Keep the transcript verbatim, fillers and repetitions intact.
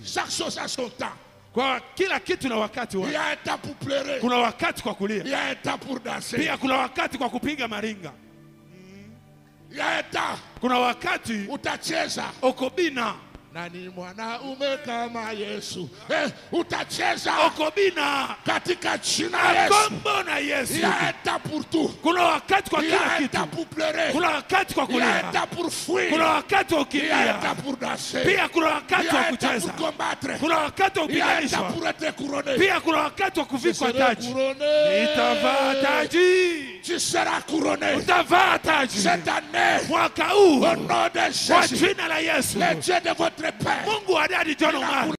Chaque chose a son temps. Kwa kila kitu na wakati Il wake. y a un temps pour pleurer. Kuna wakati kwa kulia. Il y a un temps pour danser. Pia kuna wakati kwa kupiga maringa. Il y a un temps. Kuna wakati Utacheza. okobina. Nani mwanaume kama Yesu. Eh, utacheza. Okobina. Katika jina la Yesu. Akombo na Yesu. Il y a un temps pour tout. Kuna wakati kwa Il y a kila un kitu. temps pour pleurer. Kuna wakati kwa Il y a un kulia. temps pour fuir. Kuna wakati wa Il y a un kukimbia. temps pour danser. Pia kuna Il y wakati a wa un temps kucheza. pour combattre. Kuna wakati wa Il y a un temps kupiganishwa. pour être couronné. Pia kuna wakati wa Tu kuvikwa seras taji. couronné. Nitavaa taji. Tu seras couronné. Utavaa taji. Cette année, Mwaka huu au nom de kwa Jésus, jina la Yesu. le Dieu de votre Père Mungu wa dadi John Omar